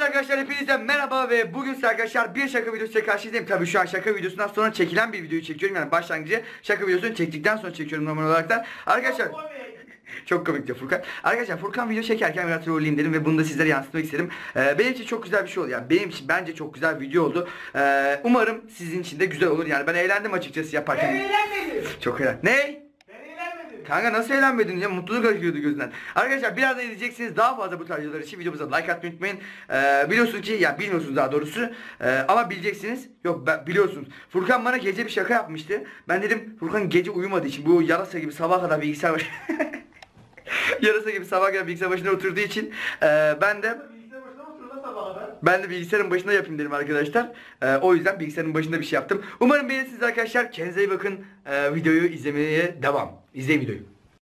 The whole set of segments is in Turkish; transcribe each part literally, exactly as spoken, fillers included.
arkadaşlar, hepinize merhaba ve bugün size arkadaşlar bir şaka videosu karşınızdayım. Tabii şu an şaka videosundan sonra çekilen bir videoyu çekiyorum. Yani başlangıcı şaka videosunu çektikten sonra çekiyorum normal olarak da. Arkadaşlar çok komik diyor Furkan. Arkadaşlar Furkan video çekerken biraz trolleyim dedim ve bunu da sizlere yansıtmak istedim. Ee, benim için çok güzel bir şey oldu. Yani benim için bence çok güzel bir video oldu. Ee, umarım sizin için de güzel olur. Yani ben eğlendim açıkçası yaparken. Ben eğlenmedim. Çok eğlendim. Ne? Kanka nasıl eğlenmedin ya? Mutluluk akıyordu gözünden. Arkadaşlar birazdan izleyeceksiniz. Daha fazla bu tarz videolar için videomuza like atmayı unutmayın. Ee, biliyorsunuz ki, ya bilmiyorsunuz daha doğrusu. Ee, ama bileceksiniz. Yok ben, biliyorsunuz. Furkan bana gece bir şaka yapmıştı. Ben dedim Furkan gece uyumadığı için, bu yarasa gibi sabah kadar bilgisayar başı yarasa gibi sabah kadar bilgisayar başına oturduğu için e, ben de Ben de bilgisayarın başında yapayım dedim arkadaşlar. Ee, o yüzden bilgisayarın başında bir şey yaptım. Umarım beğenirsiniz arkadaşlar. Kendinize iyi bakın. Ee, videoyu izlemeye devam. İzleyin videoyu.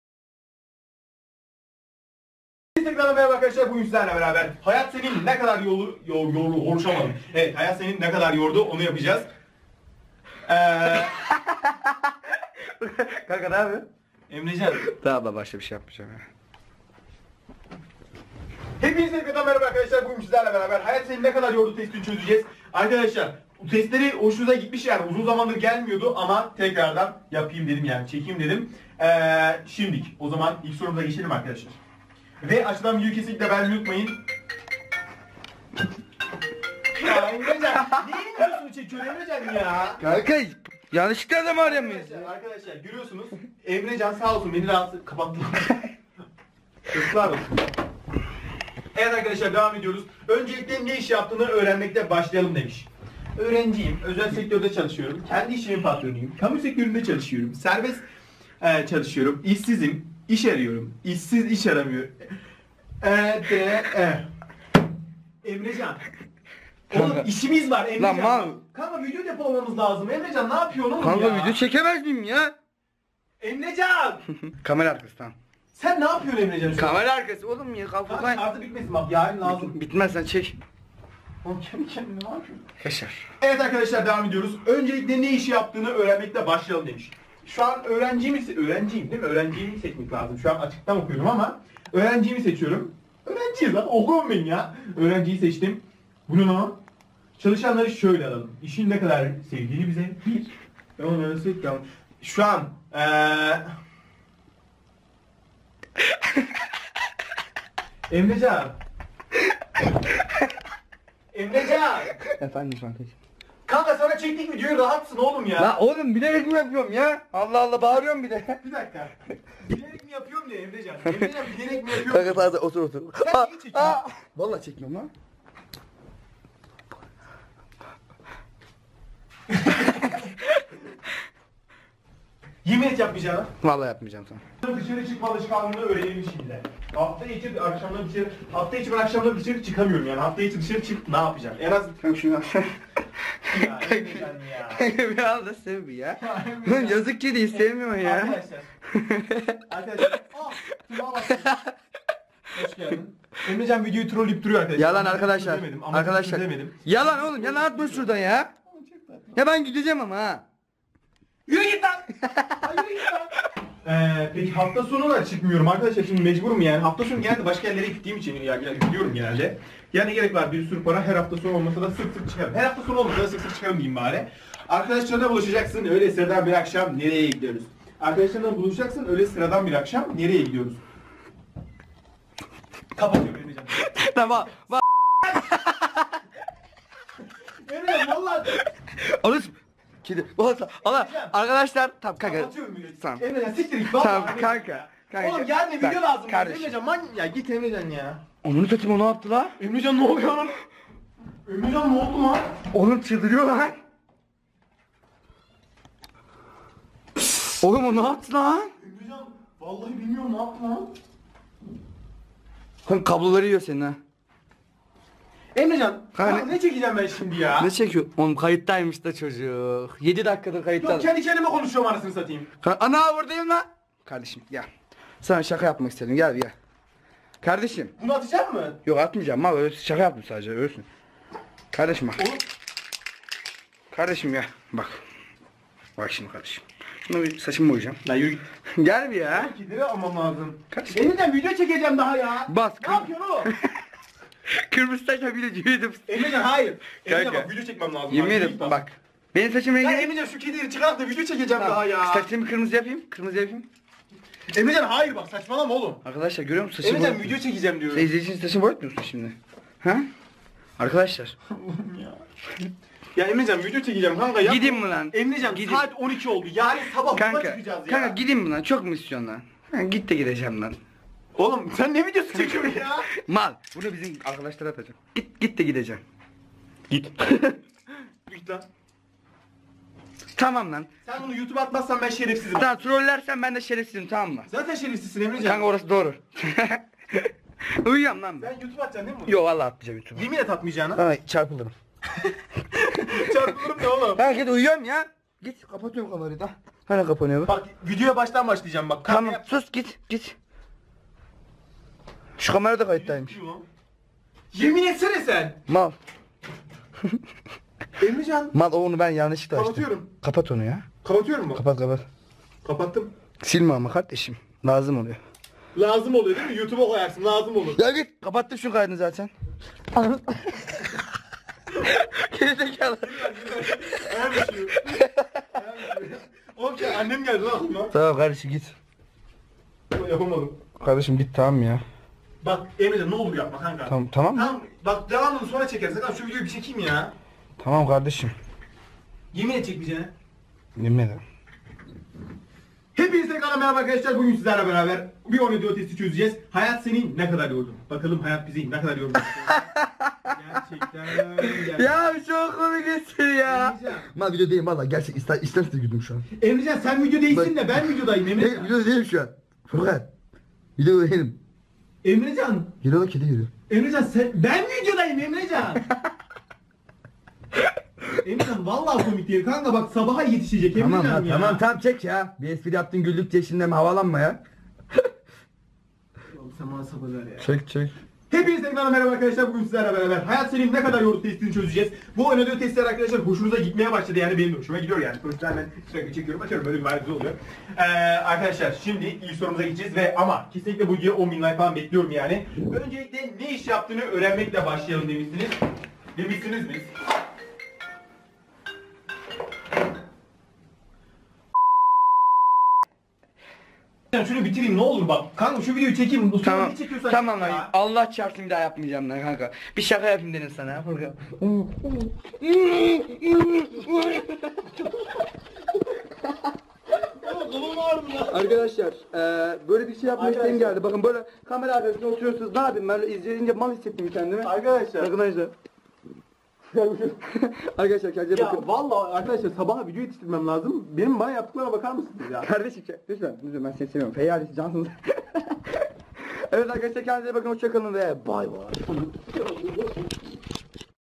Instagram'a merhaba arkadaşlar, bugün sizlerle beraber hayat senin ne kadar yolu yol yolu konuşamadım. Evet, hayat senin ne kadar yordu onu yapacağız. Eee Kanka ne yapıyorsun? Emrecan. Daha başka bir şey yapmayacağım ya. Hepinize tekrardan merhaba arkadaşlar, bugün sizlerle beraber hayat senin ne kadar yordu testini çözeceğiz. Arkadaşlar bu testleri hoşunuza gitmiş, yani uzun zamandır gelmiyordu ama tekrardan yapayım dedim, yani çekeyim dedim. Eee şimdilik o zaman ilk sorumuza geçelim arkadaşlar. Ve açılan videoyu kesinlikle beğenmeyi unutmayın. Ya Emrecan, niye videosunu çekiyor Emrecan ya? Kanka yanlışlıkla da mı aramıyorsun? Arkadaşlar, arkadaşlar görüyorsunuz Emrecan sağ olsun beni rahatsız kapattı. Kızlar olsun. Evet arkadaşlar, devam ediyoruz. Öncelikle ne iş yaptığını öğrenmekte başlayalım demiş. Öğrenciyim, özel sektörde çalışıyorum, kendi işimin patronuyum, kamu sektöründe çalışıyorum, serbest e, çalışıyorum, işsizim, iş arıyorum, işsiz iş aramıyor. E, de, e. Emrecan. Oğlum Kanka. işimiz var Emrecan. Lan mal. Kanka video depolamamız lazım. Emrecan ne yapıyorsun oğlum Kanka ya? video çekemez miyim ya? Emrecan! Kamera arkası tamam. Sen ne yapıyorsun Emrecan? şu an? Kamera arkası oğlum ya. Kanka Furkan. şartı bitmesin bak, yarın lazım. Bitmez, sen çek. Oğlum kendi kendine ne yapıyorsun? Yaşar. Evet arkadaşlar, devam ediyoruz. Öncelikle ne işi yaptığını öğrenmekle başlayalım demiş. Şu an öğrencimi, öğrenciyim değil mi? Öğrencimi seçmek lazım. Şu an açıktan okuyorum ama öğrencimi seçiyorum. Öğrenciyiz lan, okumam ben ya. Öğrenciyi seçtim. Bunu ne? Çalışanları şöyle alalım. İşin ne kadar sevdiğini bize bir. Ve onları seçtim. Şu an eee Emrecan. Emrecan. Efendim kanka. Kanka sana çektik videoyu, rahatsın oğlum ya. La oğlum bilerek mi yapıyorum ya? Allah Allah, bağırıyorum bir de. Bir dakika. Bilerek mi yapıyorum diye Emrecan. Emrecan bilerek mi yapıyorum? Kanka sadece otur otur. Sen niye çekiyorsun? Vallahi çekmiyorum lan. Yemin et yapmayacağına. Vallahi yapmayacağım sana. Dışarı çıkma alışkanlığını öğrenelim şimdi. Hafta içi akşamları dışarı, hafta içi ben akşamları dışarı çıkamıyorum yani. Hafta içi dışarı çık, ne yapacağım? En az Kanka şunu al. ya Emrecan ya. Kanka bir al da sev bir ya. Lan yazık ki değil, sevmiyor ya. Arkadaşlar. Arkadaşlar. Ah, Tuna bak. Hoş geldin. Emrecan videoyu trolleyip duruyor arkadaşlar. Yalan arkadaşlar. Demedim, ama Arkadaşlar. demedim. Yalan oğlum, yalan atma şuradan ya. Ya ben gideceğim ama ha. Yürü git lan! Ay, yürü git lan! Ee, peki hafta sonu da çıkmıyorum arkadaşlar, şimdi mecburum yani. Hafta sonu genelde başka yerlere gittiğim için ya, ya, gidiyorum genelde. Yani gerek var, bir sürü para her hafta sonu olmasa da sık sık çıkarım. Her hafta sonu olmasa da sık sık çıkarım diyeyim bari. Arkadaşlarına buluşacaksın, öyle sıradan bir akşam nereye gidiyoruz? Arkadaşlarına buluşacaksın, öyle sıradan bir akşam nereye gidiyoruz? Kapatıyorum Emrecan. Tamam. Bak. Emrecan vallahi... Alış. Kedi. Olsa. Allah. Arkadaşlar tamam kanka. Kapatıyorum videoyu. Tamam. Emrecan siktir git. vallahi Tamam Emrecan kanka. ya. Kanka. Oğlum gelme, Bak, video lazım. kardeşim. Emrecan man... Ya git Emrecan ya. Onun satayım, o ne yaptı la? Emrecan ne oluyor lan? Emrecan ne oldu lan? Oğlum çıldırıyor lan. Oğlum o ne yaptı lan? Emrecan vallahi bilmiyorum ne yaptı lan? Kanka kabloları yiyor senin ha. Emrecan Kanka kanka, ne çekeceğim ben şimdi ya? Ne çekiyor? Oğlum kayıttaymış da çocuk. yedi dakikadır kayıtta. Yok, kendi kendime konuşuyorum anasını satayım. Ka- Ana buradayım lan. Kardeşim gel. Sana şaka yapmak istedim, gel gel. Kardeşim. Bunu atacak mı? Yok atmayacağım ama öyle şaka yaptım sadece, öylesin. Kardeşim bak. Oğlum. Kardeşim gel bak. Bak şimdi kardeşim. Şunu bir saçımı boyayacağım. Lan yürü git. Gel bir ya. Gideri almam lazım. Kardeşim. Emrecan video çekeceğim daha ya. Bas. Ne yapıyorsun oğlum? Kırmızı saçla video YouTube. Emrecan hayır. Emrecan Kanka. bak video çekmem lazım. Yemin Bak, ederim lütfen. bak. Benim saçım Ya rengi. Emrecan şu kediyi çıkart da video çekeceğim Tamam, daha ya. saçımı kırmızı yapayım. Kırmızı yapayım. Emrecan hayır bak saçmalama oğlum. Arkadaşlar görüyor musun saçımı? Emrecan video çekeceğim diyorum. Sen izleyicinin saçını boyatmıyor musun şimdi? Ha? Arkadaşlar. Ya Emrecan video çekeceğim kanka ya. Gidin mi lan? Emrecan Gidin. saat on iki oldu. Yani sabah yola Kanka, çıkacağız ya. kanka gidin mi lan? Çok mu istiyorsun lan? Ha, git de gideceğim lan. Oğlum sen ne videosu çekiyorsun ya? Mal. Bunu bizim arkadaşlara atacağım. Git git de gideceğim. Git. Git lan. Tamam lan. Sen bunu YouTube'a atmazsan ben şerefsizim. Tamam trollersen ben de şerefsizim tamam mı? Zaten şerefsizsin Emrecan. Kanka orası doğru. Uyuyorum lan ben. Ben YouTube'a atacaksın değil mi? Yo vallahi atmayacağım YouTube'a. Yemin et atmayacağına. Ay çarpılırım. Çarpılırım ne oğlum? Ha git uyuyorum ya. Git kapatıyorum kamerayı da. Hani kapanıyor bu? Bak videoya baştan başlayacağım bak. Tamam Kamera- sus git git. Şu kamera da kayıttaymış. Yemin etsene sen. Mal. Emrecan. Mal o onu ben yanlışlıkla açtım. Kapatıyorum. Kapat onu ya. Kapatıyorum mu? Kapat kapat. Kapattım. Silme ama kardeşim. Lazım oluyor. Lazım oluyor değil mi? YouTube'a koyarsın lazım olur. Ya git kapattım şu kaydını zaten. Gerizekalı. Ayağım üşüyor. Ayağım üşüyor. Oğlum şey, annem geldi lan aklıma. Tamam kardeşim git. Yapamadım. Kardeşim git tamam ya. Bak Emrecan ne olur yapma kanka. Tamam tamam mı? Tamam bak devamını sonra çekeriz. Kanka şu videoyu bir çekeyim ya. Tamam kardeşim. Yemin et çekmeyeceğine. Yemin ederim. Hepinize kanal merhaba arkadaşlar. Bugün sizlerle beraber bir audio testi çözeceğiz. Hayat seni ne kadar yordu? Bakalım hayat bizi ne kadar yordu. Gerçekten. gerçekten. Ya çok komik espri ya. Emrecan. Mal video değil valla gerçek ister isterse güldüm şu an. Emrecan sen video değilsin de ben videodayım Ne Emrecan. video değilim şu an. Furkan. Video değilim. Emrecan. Yürü lan kedi yürü. Emrecan sen ben videodayım Emrecan. Emrecan vallahi komik değil kanka bak sabaha yetişecek Emrecan Tamam ha, ya. tamam tamam çek ya. Bir espri yaptın güldük diye şimdi hemen havalanma ya. Oğlum sen bana sabır ver ya. Çek çek. Hepinize kanal merhaba arkadaşlar. Bugün sizlerle beraber hayat senin ne kadar yordu testini çözeceğiz. Bu audio testler arkadaşlar hoşunuza gitmeye başladı yani benim de hoşuma gidiyor yani. Sonuçta ben sürekli çekiyorum açıyorum böyle bir vibe oluyor. Ee, arkadaşlar şimdi ilk sorumuza gideceğiz ve ama kesinlikle bu videoya on bin like falan bekliyorum yani. Öncelikle ne iş yaptığını öğrenmekle başlayalım demişsiniz. Demişsiniz mi? Şunu bitireyim ne olur bak. Kanka şu videoyu çekeyim. Bu Tamam. ne çekiyorsan Tamam çek lan. ya. Allah çarpsın bir daha yapmayacağım lan kanka. Bir şaka yapayım dedim sana ya Furkan. Kolum ağrıdı lan. Arkadaşlar eee böyle bir şey yapma isteğim Arkadaşlar. geldi. Bakın böyle kamera arkasında oturuyorsunuz. Ne yapayım ben izleyince mal hissettim kendimi. Arkadaşlar. Arkadaşlar. Arkadaşlar kendinize Ya bakın. vallahi arkadaşlar sabaha video yetiştirmem lazım. Benim bana yaptıklarına bakar mısınız ya? Kardeşim lütfen lütfen ben seni seviyorum. Feyyal cansınız. Evet arkadaşlar kendinize bakın hoşçakalın ve bay bay.